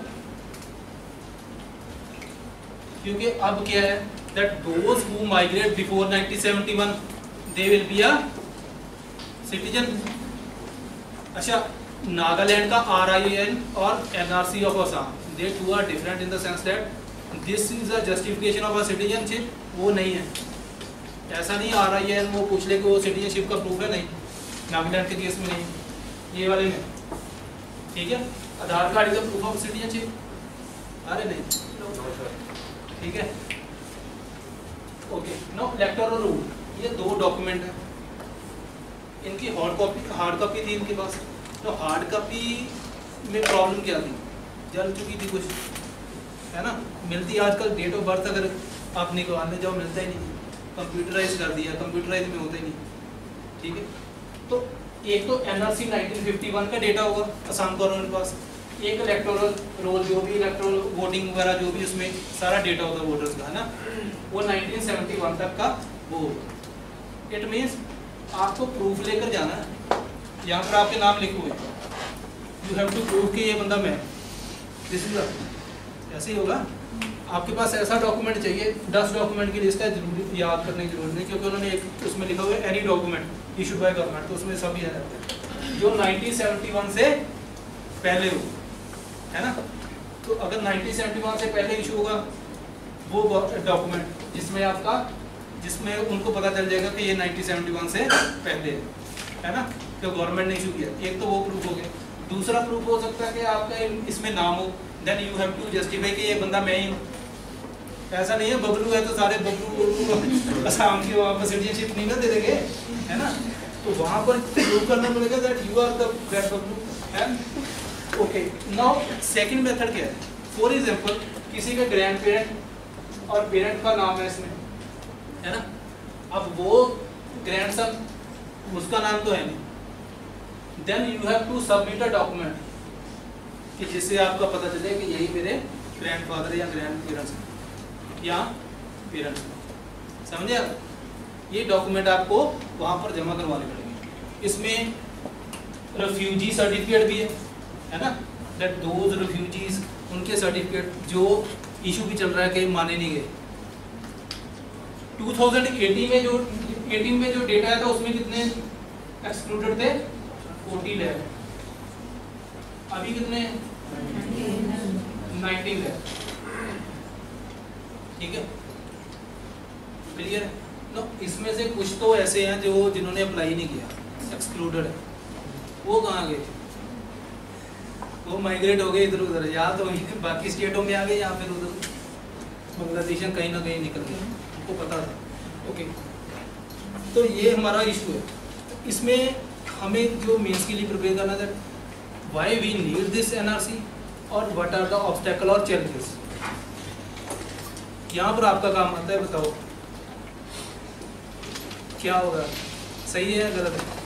क्योंकि अब क्या है that those who migrate before nineteen seventy one they will be a citizen। अच्छा, नागालैंड का आर आई एन और NRC of Assam, they two are different in the sense that this is a justification of a citizenship, वो नहीं है। ऐसा नहीं are I N वो पूछ ले कि वो सिटीजनशिप का प्रूफ है, नहीं, नागालैंड के केस में नहीं, ये वाले में, ठीक है? Aadhaar card is proof of citizenship, अरे नहीं, ठीक है? ओके, नो इलेक्टोरल रूल, ये दो डॉक्यूमेंट है, इनकी हार्ड कॉपी हार्ड कॉपी थी इनके पास। तो हार्ड कॉपी में प्रॉब्लम क्या थी? जल चुकी थी कुछ, है ना? मिलती आजकल डेट ऑफ बर्थ अगर आप निकलवाने जाओ मिलता ही नहीं, कंप्यूटराइज कर दिया, कंप्यूटराइज में होता ही नहीं, ठीक है? तो एक तो एनआरसी नाइनटीन फिफ्टी वन का डेटा होगा असम गवर्नमेंट के पास, एक इलेक्टोरल रोल जो भी इलेक्टोरल वोटिंग वगैरह जो भी उसमें सारा डेटा होता है वोटर्स का, है ना, वो नाइनटीन सेवेंटी वन तक का वो होगा। इट मीन्स आपको प्रूफ लेकर जाना है, यहाँ पर आपके नाम लिखे हुए, यू हैव टू प्रूव कि ये बंदा मैं, दिस इज ऐसे ही होगा। आपके पास ऐसा डॉक्यूमेंट चाहिए, दस डॉक्यूमेंट की लिस्ट है, जरूरी याद करने की जरूरत नहीं, क्योंकि उन्होंने एक उसमें लिखा हुआ है any document issued by government, तो उसमें सभी आ जाते हैं जो नाइनटीन सेवेंटी वन से पहले हो, है ना? तो अगर नाइनटीन सेवेंटी वन से पहले इशू होगा वो डॉक्यूमेंट जिसमें आपका जिसमें उनको पता चल जाएगा कि ये नाइनटीन सेवेंटी वन से पहले है, है ना? तो गवर्नमेंट ने इशू किया, एक तो वो प्रूफ हो गया। दूसरा प्रूफ हो सकता है कि आपका इसमें नाम हो, then you have to justify कि ये बंदा मैं ही हूँ। ऐसा नहीं है बबलू है तो सारे बबलू असम के वहाँ पर सिटीजनशिप नहीं ना दे देंगे, है ना? तो वहाँ पर प्रूव करना पड़ेगा that you are the that Bablu, है? ओके, नाउ सेकंड मेथड क्या है? फॉर एग्जांपल किसी का ग्रैंड पेरेंट और पेरेंट का नाम है इसमें, है ना? अब वो ग्रैंडसन उसका नाम तो है नहीं, then you have to submit a document कि जिससे आपका पता चले कि यही मेरे ग्रैंडफादर या ग्रैंड पेरेंट्स या पेरेंट्स, समझे आप? ये डॉक्यूमेंट आपको वहाँ पर जमा करवाने पड़ेंगे। इसमें रेफ्यूजी सर्टिफिकेट भी है, है ना? दैट दोज रेफ्यूजीज उनके सर्टिफिकेट जो इशू भी चल रहा है कि माने नहीं गए। टू थाउजेंड एटीन में जो एटीन में जो डेटा आया था उसमें कितने एक्सक्लूडेड थे? फोर्टी लैख। अभी कितने? नाइनटीन लैख, ठीक है? क्लियर है? नो, इसमें से कुछ तो ऐसे हैं जो जिन्होंने अप्लाई नहीं किया, एक्सक्लूडेड है, वो कहाँ गए? वो माइग्रेट हो गए इधर उधर, या तो बाकी स्टेटों में आ गए या फिर उधर बांग्लादेश कहीं ना कहीं निकल गए, उनको पता था। ओके, तो ये हमारा इशू है। इसमें हमें जो मेंस के लिए प्रिपेयर करना था, why we need this NRC और व्हाट आर द ऑब्स्टेकल और चैलेंजेस, यहाँ पर आपका काम आता है। बताओ क्या होगा? सही है या गलत है?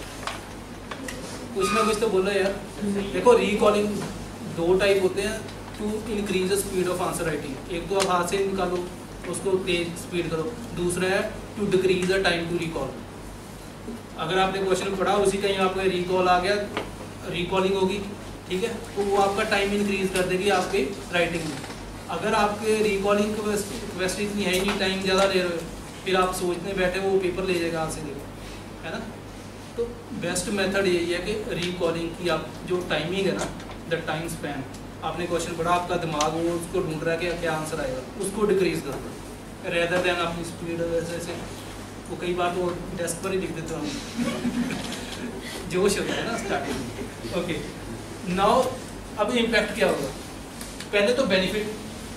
कुछ ना कुछ तो बोलो यार। देखो, रिकॉलिंग दो टाइप होते हैं, to increase the speed of answer writing. एक तो आप हाथ से निकालो, उसको तेज स्पीड करो। दूसरा है to decrease the time to recall. अगर आपने क्वेश्चन पढ़ा उसी का ही आपका रिकॉल आ गया, रिकॉलिंग होगी, ठीक है, तो वो आपका टाइम इंक्रीज कर देगी आपकी राइटिंग में। अगर आपके रिकॉलिंग कैपेसिटी इतनी है ही नहीं, टाइम ज़्यादा ले रहे हो, फिर आप सोचने बैठे वो पेपर ले जाएगा हाथ से लेकर, है ना? तो बेस्ट मेथड यही है कि रिकॉलिंग की आप जो टाइमिंग है ना, द टाइम स्पैन, आपने क्वेश्चन पढ़ा, आपका दिमाग वो उसको ढूंढ रहा है कि क्या आंसर आएगा, उसको डिक्रीज कर दो रेदर देन अपनी स्पीड। वैसे ऐसे वो कई बार तो डेस्क पर ही लिख देते हम जोश होता है ना स्टार्टिंग में। ओके, नाउ अब इम्पैक्ट क्या होगा? पहले तो benefit,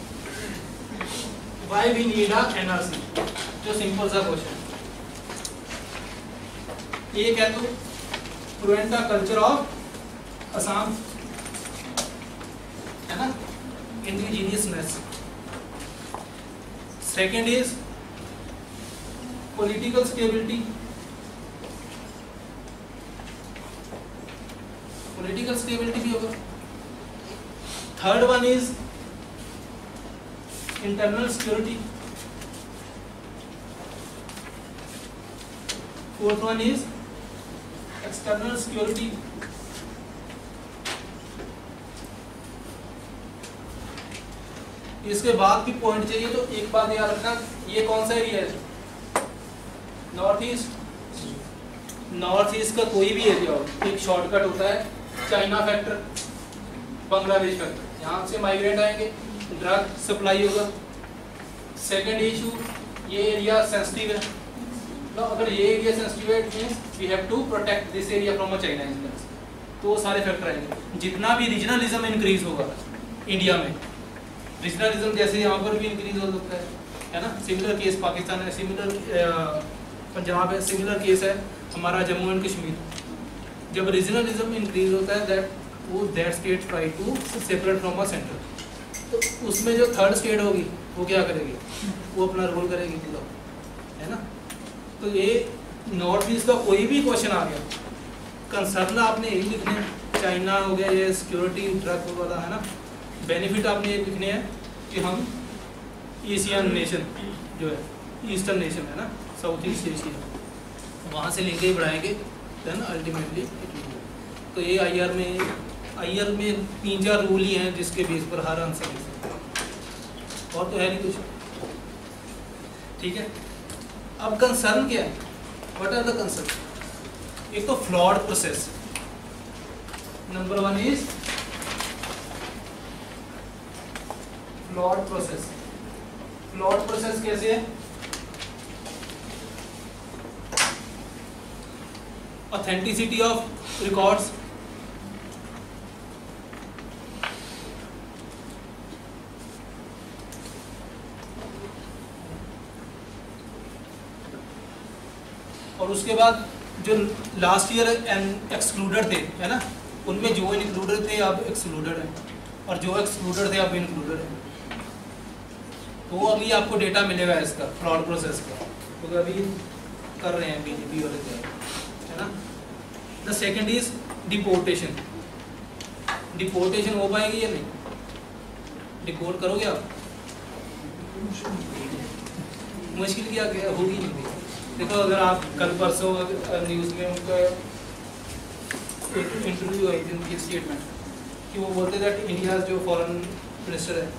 why we need a NRC, जो सिंपल सा क्वेश्चन। एक है तो prevent the culture of Assam, है ना, indigenousness. Second is political stability, political stability भी होगा। Third one is internal security. Fourth one is external security. इसके बाद भी पॉइंट चाहिए तो एक बात याद रखना, ये कौन सा एरिया है? North east. नॉर्थ ईस्ट का कोई भी एरिया हो, एक शॉर्टकट होता है चाइना फैक्टर, बांग्लादेश फैक्टर। यहाँ से माइग्रेंट आएंगे, ड्रग सप्लाई होगा। सेकेंड इशू, ये एरिया सेंसिटिव है, तो अगर ये एरिया सेंसिटिव है it means we have to protect this area from a China influence. तो वो सारे फैक्टर आएंगे। जितना भी रीजनलिज्म इंक्रीज होगा इंडिया में, रीजनलिज्म जैसे यहाँ पर भी इंक्रीज हो सकता है, है ना। सिमिलर केस पाकिस्तान है, सिमिलर पंजाब है, सिमिलर केस है हमारा जम्मू एंड कश्मीर। जब रीजनलिज्म इंक्रीज होता है दैट वो that state try to separate from a centre, तो उसमें जो थर्ड स्टेट होगी वो क्या करेगी? वो अपना रोल करेगी पूरा, है ना। तो ये नॉर्थ ईस्ट का कोई भी क्वेश्चन आ गया, कंसर्न आपने यही लिखने, चाइना हो गया, ये सिक्योरिटी ड्रग वाला, है ना। बेनिफिट आपने ये लिखने हैं कि हम एशियन नेशन जो है, ईस्टर्न नेशन है ना, साउथ ईस्ट एशिया, वहाँ से लेके ही बढ़ाएंगे, देन अल्टीमेटली। तो ये आई आर में आई आर में तीन चार रूल ही हैं जिसके बेस पर हर आंसर लिख सकते हैं, और तो है नहीं कुछ, ठीक है। अब कंसर्न क्या है? What are the concern? एक तो flawed process, number one is flawed process. Flawed process कैसे है? ऑथेंटिसिटी ऑफ रिकॉर्ड्स, और उसके बाद जो लास्ट ईयर एक्सक्लूडेड थे, है ना, उनमें जो इंक्लूडेड थे अब एक्सक्लूडेड है, और जो एक्सक्लूडेड थे अब इंक्लूडेड है। तो अभी आपको डेटा मिलेगा इसका फ्लॉड प्रोसेस का, तो अभी कर रहे हैं बीजेपी वाले, है ना। The second is deportation. Deportation हो पाएगी या नहीं? डिपोर्ट करोगे आप? मुश्किल क्या क्या होगी नहीं। देखो अगर आप कल परसों न्यूज़ में उनका एक इंटरव्यू आई थी, उनकी स्टेटमेंट कि वो बोलते दैट इंडिया जो फॉरेन मिनिस्टर है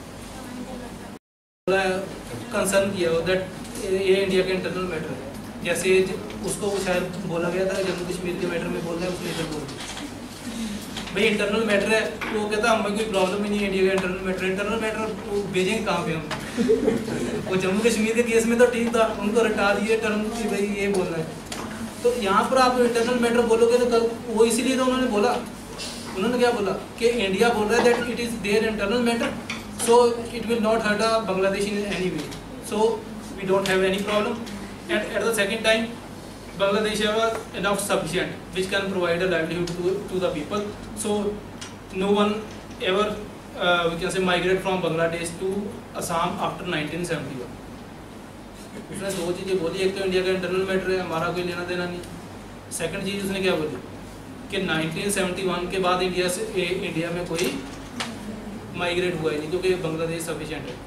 कंसर्न किया हो दैट ये इंडिया के इंटरनल मैटर है। जैसे उसको शायद बोला गया था जम्मू कश्मीर के मैटर में बोल रहे हैं, उसने इधर बोल दिया भाई इंटरनल मैटर है, तो वो कहता हमें कोई प्रॉब्लम ही नहीं है इंडिया का इंटरनल मैटर। इंटरनल मैटर वो भेजेंगे कहाँ पे हम? वो जम्मू कश्मीर के केस में तो ठीक था, उनको रटा दिए टर्म कि भाई ये बोलना है। तो यहाँ पर आप इंटरनल मैटर बोलोगे तो कल वो इसीलिए तो उन्होंने बोला, उन्होंने क्या बोला कि इंडिया बोल रहा है that it is their internal matter, so it will not hurt a Bangladesh in any way, so we don't have any problem, and at the second time Bangladesh have enough sufficient which can provide a livelihood to, to the people, so no one ever uh, we can say migrate from Bangladesh to Assam after nineteen seventy-one. उसने दो चीज़ें बोली, एक तो India का internal matter है, हमारा कोई लेना देना नहीं। सेकंड चीज़ उसने क्या बोली कि नाइनटीन सेवेंटी वन के बाद इंडिया से इंडिया में कोई माइग्रेट हुआ ही नहीं क्योंकि बांग्लादेश सफिशिएंट है।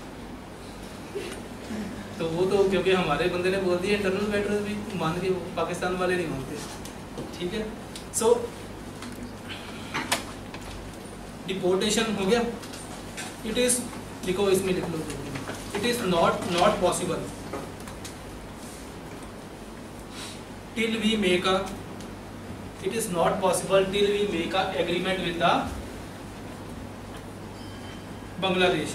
तो वो तो क्योंकि हमारे बंदे ने बोल दिया इंटरनल मैटर भी मान के, पाकिस्तान वाले नहीं मानते, ठीक है। सो डिपोर्टेशन हो गया। इट इज लिखो, इसमें लिख लो, it is not not possible till we make a it is not possible till we make a agreement with the Bangladesh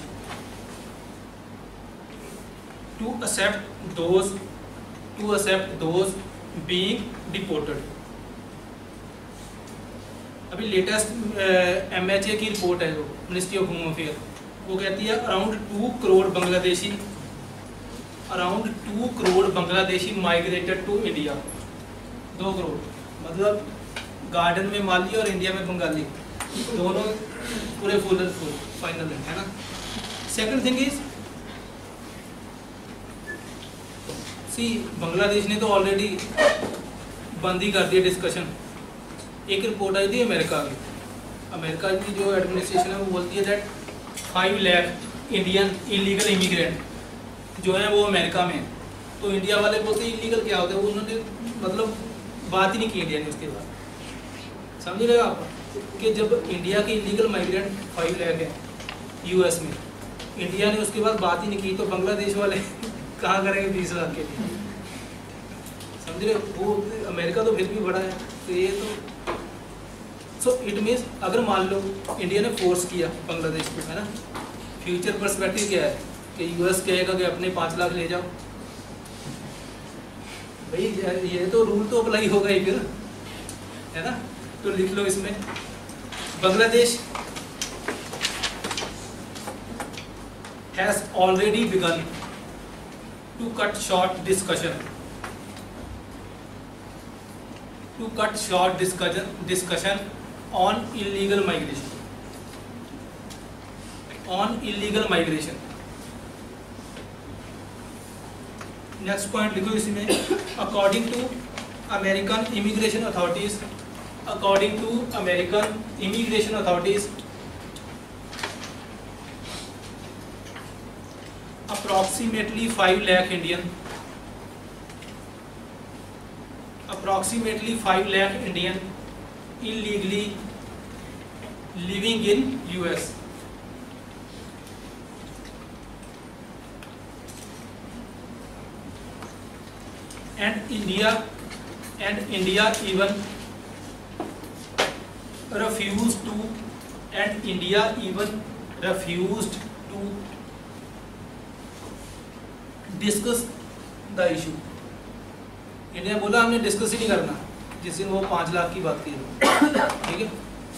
to accept those to accept those being deported. अभी latest M H A की report है जो ministry of home affair, वो कहती है around two crore Bangladeshi around two crore Bangladeshi migrated to India. दो करोड़ मतलब garden में माली और इंडिया में बंगाली दोनों पूरे फुल एंड फुल फाइनल है ना। Second thing is see Bangladesh ने तो ऑलरेडी बंद ही कर दिया डिस्कशन। एक रिपोर्ट आई थी अमेरिका की, अमेरिका की जो एडमिनिस्ट्रेशन है वो बोलती है that five lakh Indian illegal immigrant जो है वो अमेरिका में। तो इंडिया वाले बोलते हैं इलीगल क्या होता है, वो उन्होंने मतलब बात ही नहीं की इंडिया ने उसके बाद। समझ रहे हो आप कि जब इंडिया के इलीगल माइग्रेंट फाइव लाख है यूएस में, इंडिया ने उसके बाद बात ही नहीं की, तो बांग्लादेश वाले कहाँ करेंगे बीस लाख के लिए। समझ रहे हो, वो अमेरिका तो फिर भी बड़ा है। तो ये तो सो इट मीन्स अगर मान लो इंडिया ने फोर्स किया बांग्लादेश को, है ना, फ्यूचर पर्सपेक्टिव क्या है कि यूएस कहेगा कि अपने पाँच लाख ले जाओ, भाई ये तो रूल तो अप्लाई होगा ही फिर, है ना। तो लिख लो इसमें Bangladesh has already begun to cut short discussion to cut short discussion discussion on illegal migration on illegal migration. Next point लिखो इसमें according to American immigration authorities according to American immigration authorities approximately five lakh Indian approximately five lakh Indian illegally living in U S and India and India even refused to and India even refused to discuss the issue. India बोला हमने discuss ही नहीं करना जिस दिन वो पाँच लाख की बात की, ठीक है।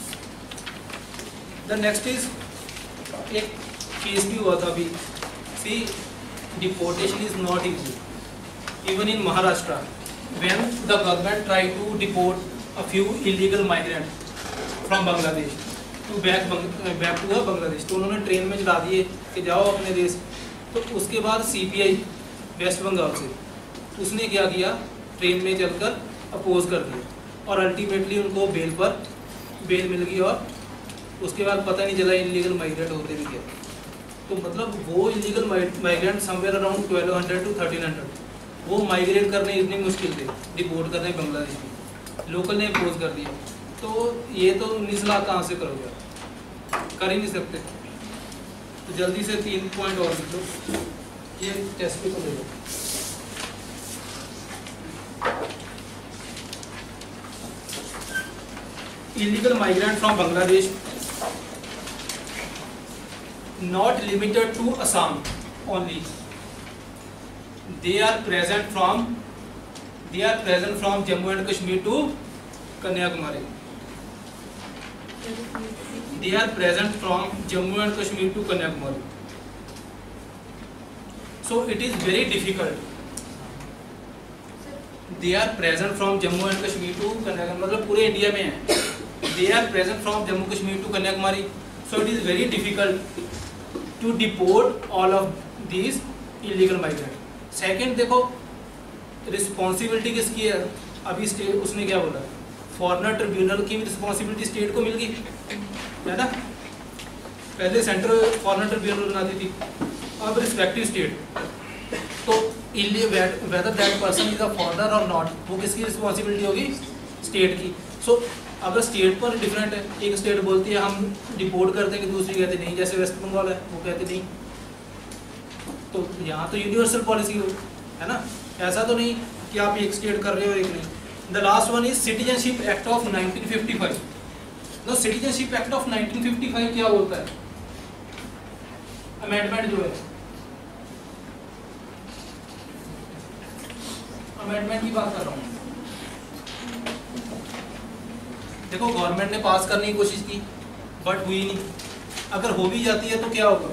द नेक्स्ट इज एक केस भी हुआ था अभी, see deportation is not easy even in Maharashtra when the government try to deport a few illegal migrant from Bangladesh to back back to Bangladesh. तो उन्होंने ट्रेन में चढ़ा दिए कि जाओ अपने देश। तो उसके बाद सीपीआई वेस्ट बंगाल से उसने क्या किया, ट्रेन में चलकर अपोज कर दिया और अल्टीमेटली उनको बेल पर बेल मिल गई और उसके बाद पता नहीं चला इलीगल माइग्रेंट होते भी क्या। तो मतलब वो illegal migrant somewhere around twelve hundred to thirteen hundred वो माइग्रेट करने इतनी मुश्किल थे, डिपोर्ट करने बांग्लादेश में, लोकल ने अपोज कर दिया। तो ये तो उन्नीस लाख कहाँ से करोगे, कर ही नहीं सकते। तो जल्दी से तीन पॉइंट और लिख लो, ये टेस्ट पे तो ले लो। Illegal migrant from Bangladesh not limited to Assam only, they are present from they are present from Jammu and Kashmir to Kanyakumari. They are present from Jammu and Kashmir to Kanyakumari. So it is very difficult. They are present from Jammu and Kashmir to Kanyakumari. मतलब पूरे India में है। They are present from Jammu Kashmir to Kanyakumari. So it is very difficult to deport all of these illegal migrants. Second देखो responsibility किसकी है, अभी state उसने क्या बोला, फॉरेनर ट्रिब्यूनल की रिस्पॉन्सिबिलिटी स्टेट को मिल गई है ना। पहले सेंट्रल फॉरेनर ट्रिब्यूनल बनाती थी, अब रिस्पेक्टिव स्टेट। तो whether that person is a foreigner और नॉट, वो किसकी रिस्पॉन्सिबिलिटी होगी, स्टेट की। सो so, अगर स्टेट पर डिफरेंट है, एक स्टेट बोलती है हम डिपोर्ट करते हैं कि दूसरी कहते नहीं, जैसे वेस्ट बंगाल है वो कहते नहीं। तो यहाँ तो यूनिवर्सल पॉलिसी हो, है ना, ऐसा तो नहीं कि आप एक स्टेट कर रहे हो एक नहीं। The last one is citizenship act of nineteen fifty five. No citizenship act of nineteen fifty five क्या बोलता है, अमेंडमेंट जो है, अमेंडमेंट की बात कर रहा हूँ। देखो गवर्नमेंट ने पास करने की कोशिश की बट हुई नहीं। अगर हो भी जाती है तो क्या होगा,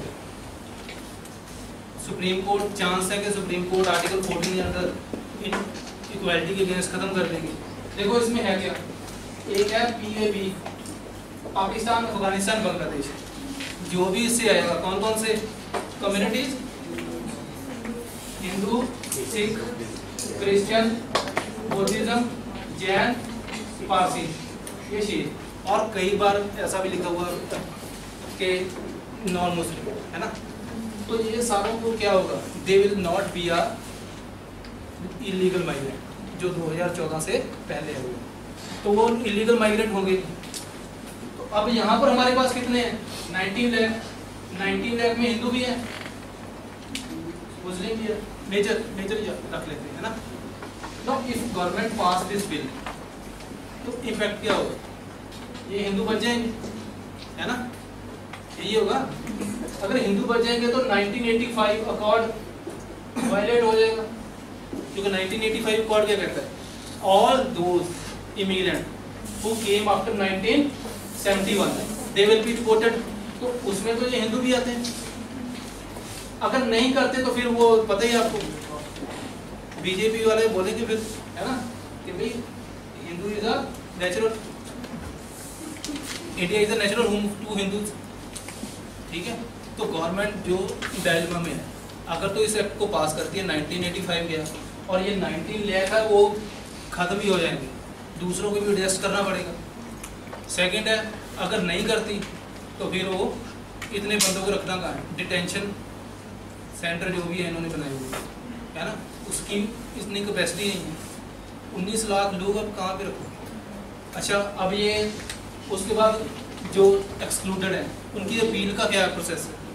सुप्रीम कोर्ट चांस है कि सुप्रीम कोर्ट आर्टिकल फोर्टीन के अंदर इन इक्वालिटी के अगेंस्ट खत्म कर देंगे। देखो इसमें है क्या, एक है P A B, Pakistan, Afghanistan, Bangladesh, जो भी इससे आएगा कौन कौन से communities, Hindu, Sikh, Christian, Buddhism, Jain, Parsi, ये शीख, और कई बार ऐसा भी लिखा हुआ कि नॉन मुस्लिम, है ना। तो ये सारों को क्या होगा, they will not be a illegal migrant, जो दो हज़ार चौदह से पहले हुए, तो वो इलीगल माइग्रेंट होंगे। तो अब यहाँ पर हमारे पास कितने हैं, नाइनटीन लाख, नाइनटीन लाख में हिंदू भी है, मुस्लिम भी है, मेजर मेजर रख लेते हैं, है ना। तो if government pass this bill तो इफेक्ट क्या होगा, ये हिंदू बच जाएंगे, है ना, यही होगा। अगर हिंदू बच जाएंगे तो nineteen eighty five accord violate हो जाएगा, क्योंकि नाइनटीन एटी फाइव अकॉर्ड क्या कहता है, all those immigrant who came after nineteen seventy one they will be deported. तो उसमें तो ये हिंदू भी आते हैं। अगर नहीं करते तो फिर वो पता ही आपको, बीजेपी वाले बोलेंगे फिर, है ना, कि भाई Hindu is a natural, India is a natural home to Hindus, ठीक है। तो गवर्नमेंट जो डायलेमा में है, अगर तो इस एक्ट को पास करती है, नाइनटीन एटी फाइव गया और ये नाइनटीन लाख है वो खत्म ही हो जाएंगे, दूसरों को भी एडजस्ट करना पड़ेगा। सेकंड है, अगर नहीं करती तो फिर वो इतने बंदों को रखना कहाँ है, डिटेंशन सेंटर जो भी है इन्होंने बनाए हुए, है ना, उसकी इतनी कैपेसिटी नहीं है। उन्नीस लाख लोग अब कहाँ पे रखो। अच्छा, अब ये उसके बाद जो एक्सक्लूडेड है उनकी अपील का क्या प्रोसेस है,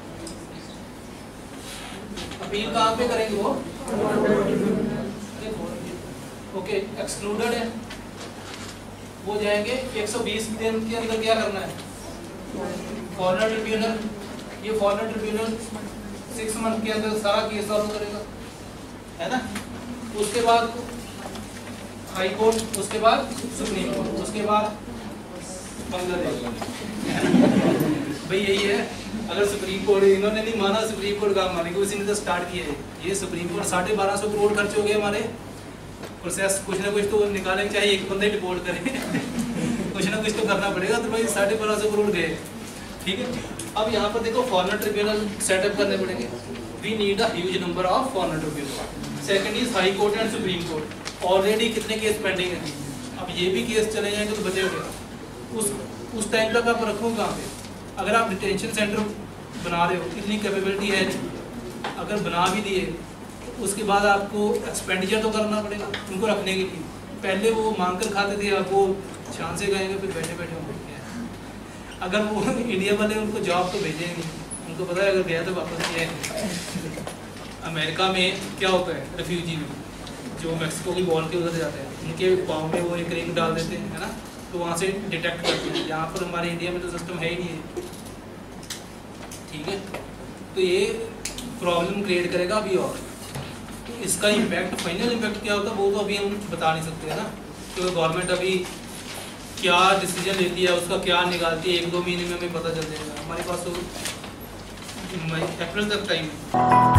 अपील कहाँ पे करेंगे वो, ओके, एक्सक्लूडेड है वो जाएंगे एक सौ बीस दिन के अंदर क्या करना है, फॉरेनर ट्रिब्यूनल, ये फॉरेनर ट्रिब्यूनल सिक्स मंथ के अंदर सारा केस सॉल्व करेगा, है ना। उसके बाद हाई कोर्ट, उसके बाद सुप्रीम कोर्ट, उसके बाद बांग्लादेश भाई यही है। अगर सुप्रीम कोर्ट इन्होंने नहीं माना, सुप्रीम कोर्ट काम मानेगी, उसी ने तो स्टार्ट किया है ये सुप्रीम कोर्ट। साढ़े बारह सौ करोड़ खर्च हो गए हमारे, प्रोसेस कुछ ना कुछ तो निकालेंगे, चाहे एक बंदे डिपोर्ट करे कुछ ना कुछ तो करना पड़ेगा। तो भाई साढ़े बारह सौ करोड़ गए, ठीक है। अब यहाँ पर देखो फॉरेनर ट्रिब्यूनल सेटअप करने पड़ेंगे, we need a huge number of foreigner tribunal. Second is high court and supreme court, already कितने केस पेंडिंग है, अब ये भी केस चले जाएंगे तो बचे हो, उस उस टाइम तक आप रखो कहाँ पे। अगर आप डिटेंशन सेंटर बना रहे हो, इतनी कैपेबिलिटी है, अगर बना भी दिए तो उसके बाद आपको एक्सपेंडिचर तो करना पड़ेगा उनको रखने के लिए। पहले वो मांग कर खाते थे, अब वो शान से गएंगे, फिर बैठे बैठे होंगे। अगर वो इंडिया वाले उनको जॉब तो भेजेंगे, उनको पता है अगर गया तो वापस नहीं आएंगे। अमेरिका में क्या होता है, रेफ्यूजी में जो मैक्सिको की बॉल के उधर जाते हैं, उनके पाँव में वो एक रिंग डाल देते हैं, है ना, तो वहाँ से डिटेक्ट करते हैं। यहाँ पर हमारे इंडिया में तो सिस्टम है ही नहीं है, ठीक है। तो ये प्रॉब्लम क्रिएट करेगा अभी, और तो इसका इम्पैक्ट, फाइनल इम्पैक्ट क्या होता है वो तो अभी हम बता नहीं सकते, है ना, क्योंकि गवर्नमेंट अभी क्या डिसीजन लेती है, उसका क्या निकालती है, एक दो महीने में हमें पता चल जाएगा। हमारे पास तो अप्रैल तक टाइम है।